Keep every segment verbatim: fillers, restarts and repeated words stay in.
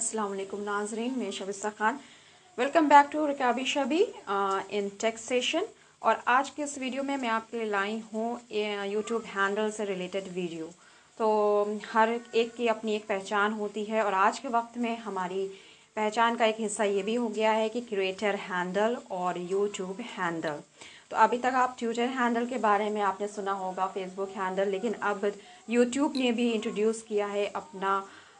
अस्सलाम वालेकुम नाज़रीन, मैं Shabista Khan. Welcome back to Rikabi Shabi in tech session. और आज के इस वीडियो में मैं आपके लिए लाई हूँ यूट्यूब हैंडल से रिलेटेड वीडियो। तो हर एक की अपनी एक पहचान होती है और आज के वक्त में हमारी पहचान का एक हिस्सा ये भी हो गया है कि क्रिएटर हैंडल और यूट्यूब हैंडल। तो अभी तक आप ट्विटर हैंडल के बारे में आपने सुना होगा, फेसबुक हैंडल, लेकिन अब यूट्यूब ने भी इंट्रोड्यूस किया है अपना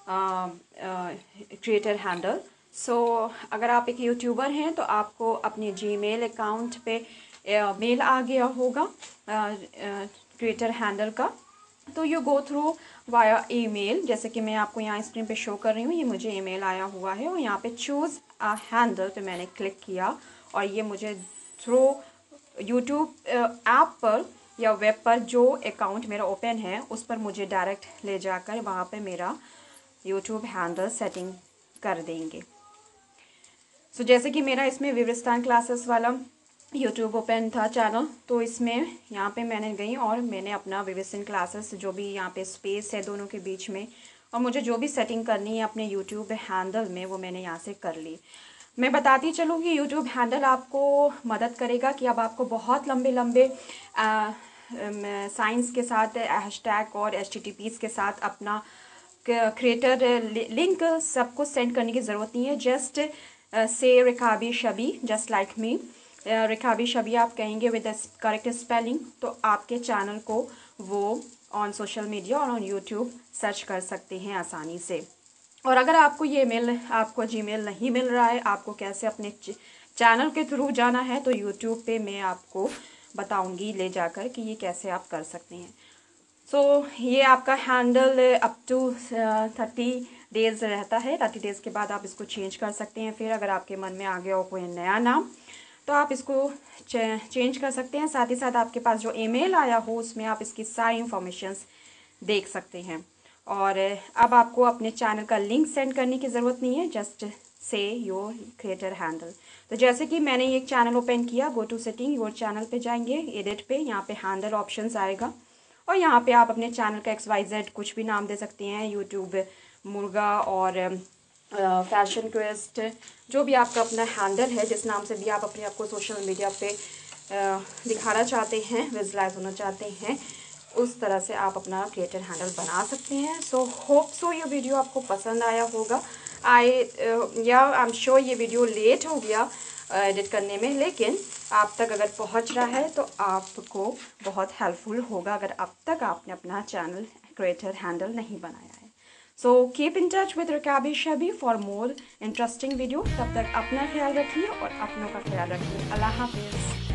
क्रिएटर हैंडल। सो अगर आप एक यूट्यूबर हैं तो आपको अपने जीमेल अकाउंट पे मेल आ गया होगा क्रिएटर हैंडल का। तो you go through via email, जैसे कि मैं आपको यहाँ स्क्रीन पे शो कर रही हूँ। ये मुझे ईमेल आया हुआ है और यहाँ पे चूज़ अ हैंडल पे मैंने क्लिक किया और ये मुझे थ्रू यूट्यूब ऐप पर या वेब पर जो अकाउंट मेरा ओपन है उस पर मुझे डायरेक्ट ले जाकर वहाँ पे मेरा यूट्यूब हैंडल सेटिंग कर देंगे। सो so, जैसे कि मेरा इसमें विवरिस्तान क्लासेस वाला यूट्यूब ओपन था चैनल, तो इसमें यहाँ पे मैंने गई और मैंने अपना विवरिस्तान क्लासेस जो भी यहाँ पे स्पेस है दोनों के बीच में, और मुझे जो भी सेटिंग करनी है अपने यूट्यूब हैंडल में वो मैंने यहाँ से कर ली। मैं बताती चलूँ कि यूट्यूब हैंडल आपको मदद करेगा कि अब आपको बहुत लंबे लंबे साइंस के साथ हैशटैग और एच टी टी पीज़ के साथ अपना क्रिएटर लिंक सबको सेंड करने की ज़रूरत नहीं है। Just say रिकाबी शबी, just like me, रिकाबी शबी आप कहेंगे विद द करेक्ट स्पेलिंग, तो आपके चैनल को वो ऑन सोशल मीडिया और ऑन यूट्यूब सर्च कर सकते हैं आसानी से। और अगर आपको ये मेल आपको जीमेल नहीं मिल रहा है, आपको कैसे अपने चैनल के थ्रू जाना है, तो यूट्यूब पे मैं आपको बताऊंगी ले जाकर कि ये कैसे आप कर सकते हैं। सो so, ये आपका handle up to thirty days रहता है। थर्टी डेज़ के बाद आप इसको चेंज कर सकते हैं। फिर अगर आपके मन में आ गया हो कोई नया नाम तो आप इसको चे, चेंज कर सकते हैं। साथ ही साथ आपके पास जो ईमेल आया हो उसमें आप इसकी सारी इंफॉर्मेशंस देख सकते हैं। और अब आपको अपने चैनल का लिंक सेंड करने की ज़रूरत नहीं है, just say your creator handle. तो जैसे कि मैंने एक चैनल ओपन किया, go to setting, your channel पे जाएंगे, एडिट पे, यहाँ पे हैंडल ऑप्शंस आएगा और यहाँ पे आप अपने चैनल का एक्स वाई जेड कुछ भी नाम दे सकते हैं, यूट्यूब मुर्गा और फैशन क्वेस्ट, जो भी आपका अपना हैंडल है, जिस नाम से भी आप अपने आप को सोशल मीडिया पे आ, दिखाना चाहते हैं, विजुलाइज होना चाहते हैं, उस तरह से आप अपना क्रिएटर हैंडल बना सकते हैं। सो होप सो ये वीडियो आपको पसंद आया होगा। आई या आई एम श्योर ये वीडियो लेट हो गया एडिट uh, करने में, लेकिन आप तक अगर पहुंच रहा है तो आपको बहुत हेल्पफुल होगा अगर अब तक आपने अपना चैनल क्रिएटर हैंडल नहीं बनाया है। So keep in touch with Rikabi Shabi for more interesting video. तब तक अपना ख्याल रखिए और अपनों का ख्याल रखिए। अल्लाह हाफिज़।